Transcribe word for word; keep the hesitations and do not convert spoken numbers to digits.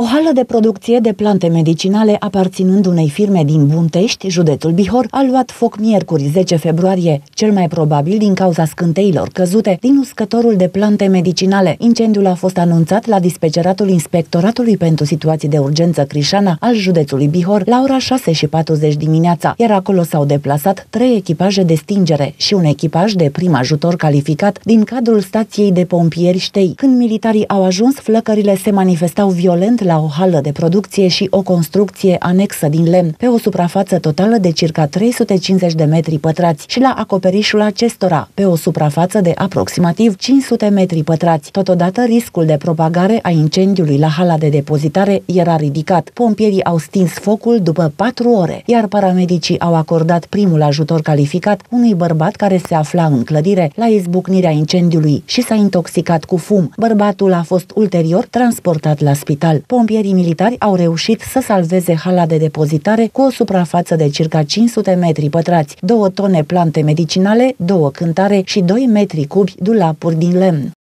O hală de producție de plante medicinale aparținând unei firme din Buntești, județul Bihor, a luat foc miercuri zece februarie, cel mai probabil din cauza scânteilor căzute din uscătorul de plante medicinale. Incendiul a fost anunțat la dispeceratul Inspectoratului pentru Situații de Urgență Crișana al județului Bihor la ora șase și patruzeci dimineața, iar acolo s-au deplasat trei echipaje de stingere și un echipaj de prim ajutor calificat din cadrul stației de pompieri Ștei. Când militarii au ajuns, flăcările se manifestau violent la o hală de producție și o construcție anexă din lemn, pe o suprafață totală de circa trei sute cincizeci de metri pătrați și la acoperișul acestora, pe o suprafață de aproximativ cinci sute metri pătrați. Totodată, riscul de propagare a incendiului la hala de depozitare era ridicat. Pompierii au stins focul după patru ore, iar paramedicii au acordat primul ajutor calificat unui bărbat care se afla în clădire la izbucnirea incendiului și s-a intoxicat cu fum. Bărbatul a fost ulterior transportat la spital. Pompierii militari au reușit să salveze hala de depozitare cu o suprafață de circa cinci sute metri pătrați, două tone plante medicinale, două cântare și doi metri cubi dulapuri din lemn.